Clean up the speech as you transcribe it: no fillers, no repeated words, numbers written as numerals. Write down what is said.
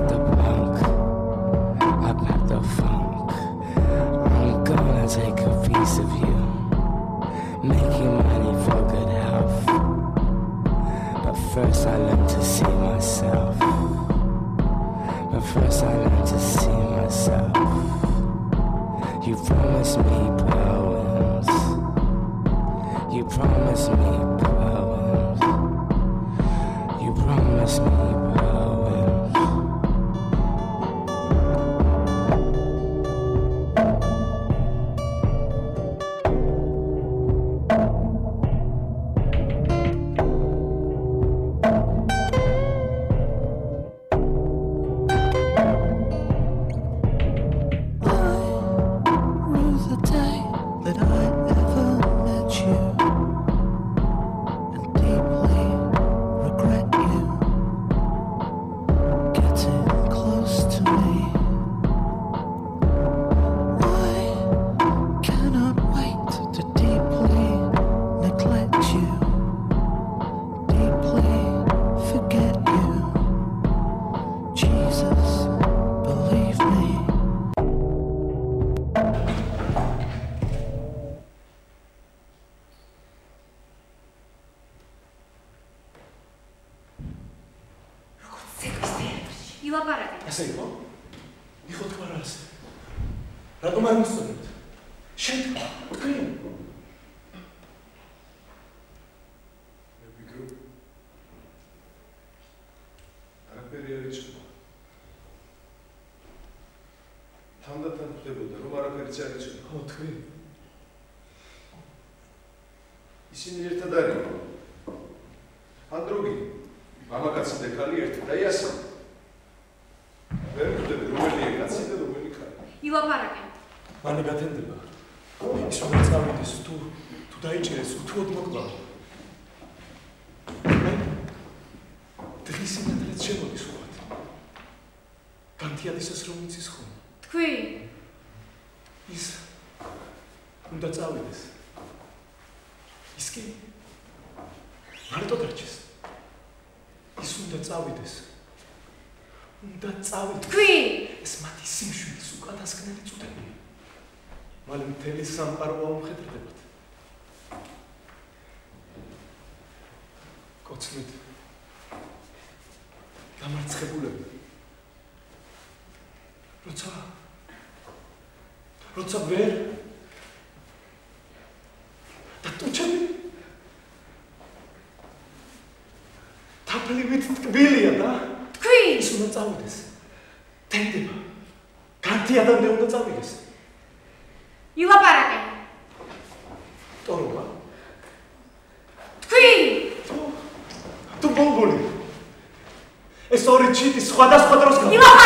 the punk, I packed the funk. I'm gonna take a piece of you, make you money for good health. But first I learned to see myself. But first I learned to see myself. You promised me poems. You promised me poems. You promised me poems. ისინი ერთად არიან. ანდროგი, მამაკაცი და ქალი ერთად და იასი. ვერ ვხვდები რომელია კაცი და რომელი ქალი. ილაპარაკენ. მალე გათენდება. ის რომ წავიდეს თუ დაიჭერეს უთუოდ მოკლა. დღის იმედრეთ შემოდის უბრალოდ. განთიადისას რომ იცის ხომ? თქვი. ის უნდა წავიდეს. ის კი მარტო დარჩეს. ის უნდა წავიდეს. უნდა წავიდეს. თქვი. ეს მათი სიმშვილის უკანასკნელი წუთებია. მალე მთელი სამყარო ამხედრდებათ. კოცნით დამარცხებულები. როცა ვერ და ტუჩები თაფლივით ტკბილია და თქვი. ის უნდა წავიდეს. თენდება. განთიადამდე უნდა წავიდეს. ილაპარაკენ. ტორობა. თქვი. თუ ბოლბოლი. ეს ორი ჩიტი სხვადასხვა დროს ილაპარაკენ.